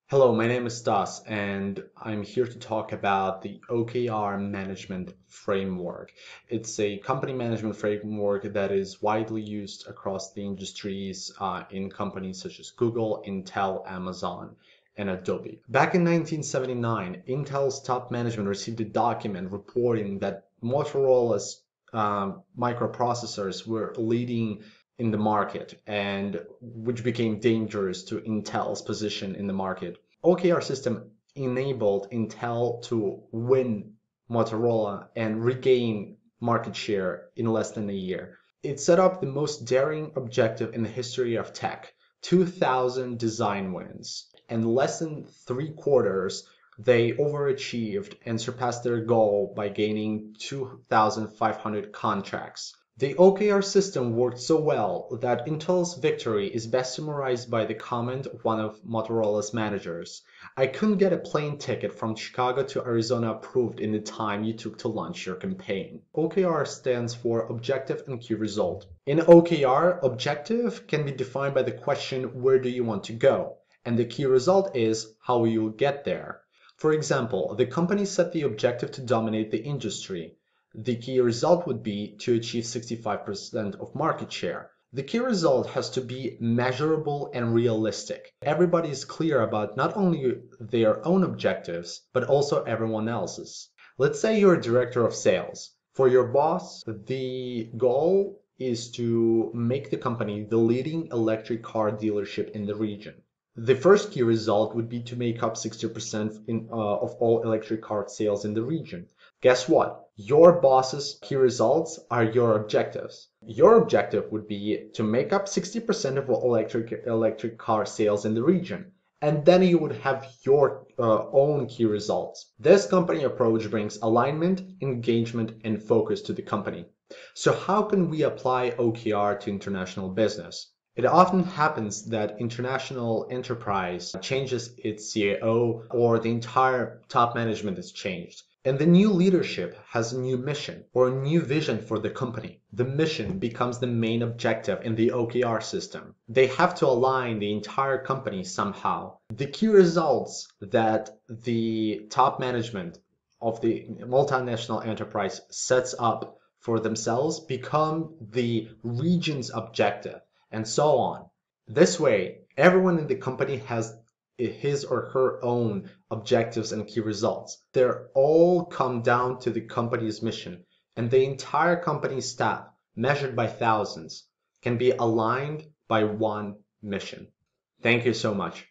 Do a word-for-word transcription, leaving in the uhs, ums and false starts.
Hello, my name is Stas, and I'm here to talk about the O K R Management Framework. It's a company management framework that is widely used across the industries uh, in companies such as Google, Intel, Amazon, and Adobe. Back in nineteen seventy-nine, Intel's top management received a document reporting that Motorola's um, microprocessors were leading in the market, and which became dangerous to Intel's position in the market. O K R system enabled Intel to win Motorola and regain market share in less than a year. It set up the most daring objective in the history of tech, two thousand design wins. And less than three quarters, they overachieved and surpassed their goal by gaining two thousand five hundred contracts. The O K R system worked so well that Intel's victory is best summarized by the comment of one of Motorola's managers: "I couldn't get a plane ticket from Chicago to Arizona approved in the time you took to launch your campaign." O K R stands for Objective and Key Result. In O K R, objective can be defined by the question, where do you want to go? And the key result is how you will get there. For example, the company set the objective to dominate the industry. The key result would be to achieve sixty-five percent of market share. The key result has to be measurable and realistic. Everybody is clear about not only their own objectives, but also everyone else's. Let's say you're a director of sales. For your boss, the goal is to make the company the leading electric car dealership in the region. The first key result would be to make up sixty percent in, uh, of all electric car sales in the region. Guess what? Your boss's key results are your objectives. Your objective would be to make up sixty percent of all electric, electric car sales in the region. And then you would have your uh, own key results. This company approach brings alignment, engagement, and focus to the company. So how can we apply O K R to international business? It often happens that international enterprise changes its C E O or the entire top management is changed. And the new leadership has a new mission or a new vision for the company. The mission becomes the main objective in the O K R system. They have to align the entire company somehow. The key results that the top management of the multinational enterprise sets up for themselves become the region's objective, and so on. This way, everyone in the company has his or her own objectives and key results. They're all come down to the company's mission, and the entire company staff, measured by thousands, can be aligned by one mission. Thank you so much.